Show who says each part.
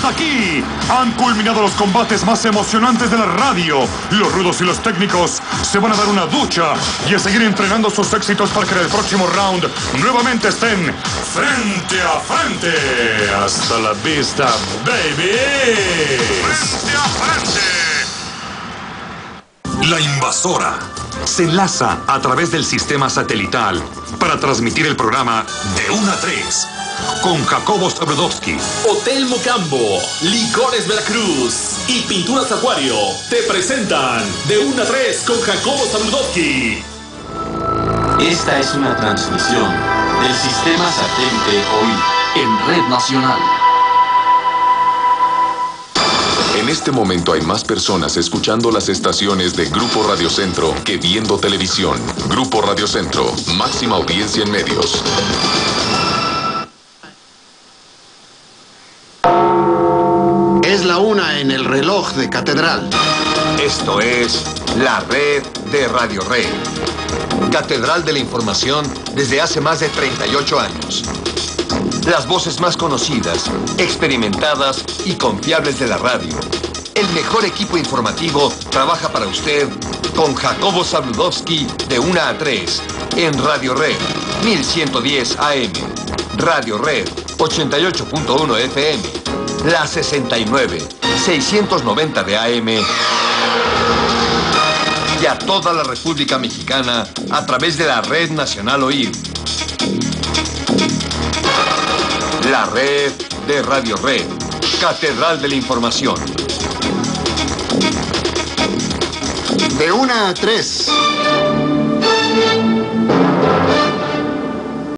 Speaker 1: Aquí han culminado los combates más emocionantes de la radio. Los rudos y los técnicos se van a dar una ducha y a seguir entrenando sus éxitos para que en el próximo round nuevamente estén frente a frente. Hasta la vista, baby. Frente a frente. La invasora se enlaza a través del sistema satelital para transmitir el programa De 1 a 3 con Jacobo Zabludovsky.
Speaker 2: Hotel Mocambo, Licores Veracruz y Pinturas Acuario te presentan De 1 a 3 con Jacobo Zabludovsky.
Speaker 3: Esta es una transmisión del sistema satélite hoy en Red Nacional.
Speaker 4: En este momento hay más personas escuchando las estaciones de Grupo Radio Centro que viendo televisión. Grupo Radio Centro, máxima audiencia en medios.
Speaker 5: Es la 1 en el reloj de Catedral.
Speaker 6: Esto es la red de Radio Red. Catedral de la Información desde hace más de 38 años. Las voces más conocidas, experimentadas y confiables de la radio. El mejor equipo informativo trabaja para usted con Jacobo Zabludovsky de 1 a 3 en Radio Red 1110 AM, Radio Red 88.1 FM, la 69, 690 de AM y a toda la República Mexicana a través de la Red Nacional OIR. La red de Radio Red, Catedral de la Información.
Speaker 5: De 1 a 3.